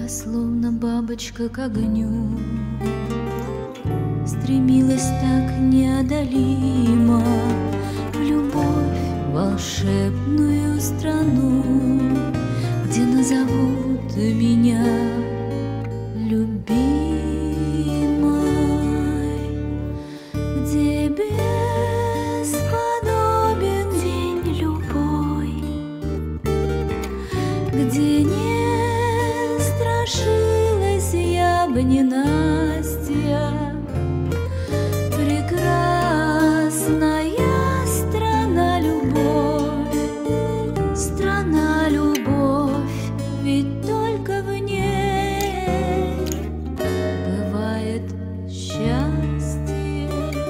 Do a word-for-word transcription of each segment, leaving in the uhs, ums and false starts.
словно бабочка к огню, стремилась так неодолимо в любовь, волшебную страну, где назовут меня любимой, где бесподобен день любой, где не страшилась я бы ненастья. Прекрасная страна любовь, страна любовь, ведь только в ней бывает счастье.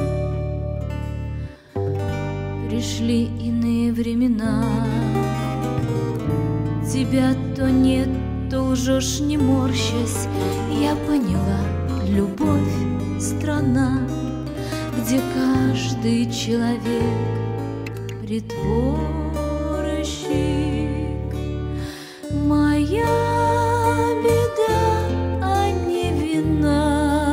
Пришли иные времена, тебя то нет, то лжешь, не морщась. Я поняла, любовь — страна, где каждый человек притворщик. Моя беда, а не вина,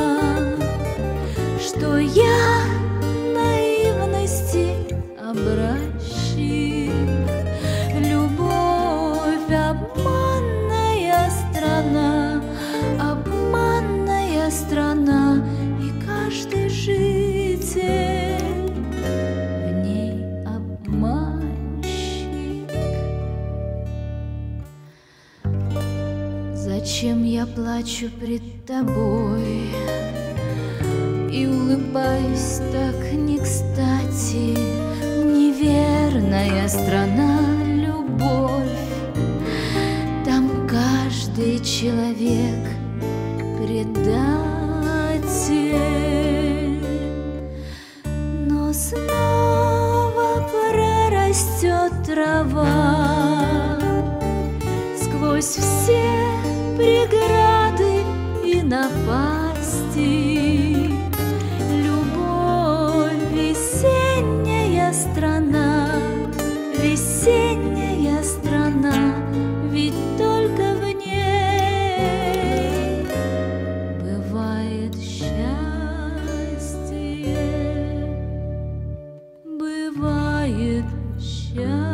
что я наивности образчик. Любовь — обманная страна, обманная страна, и каждый житель в ней обманщик. Зачем я плачу пред тобой и улыбаюсь так не кстати? Неверная страна любовь, там каждый человек предатель. Но снова прорастет трава сквозь все преграды и напасти. Любовь — весенняя страна, весенняя страна, ведь только в ней бывает счастье, бывает счастье.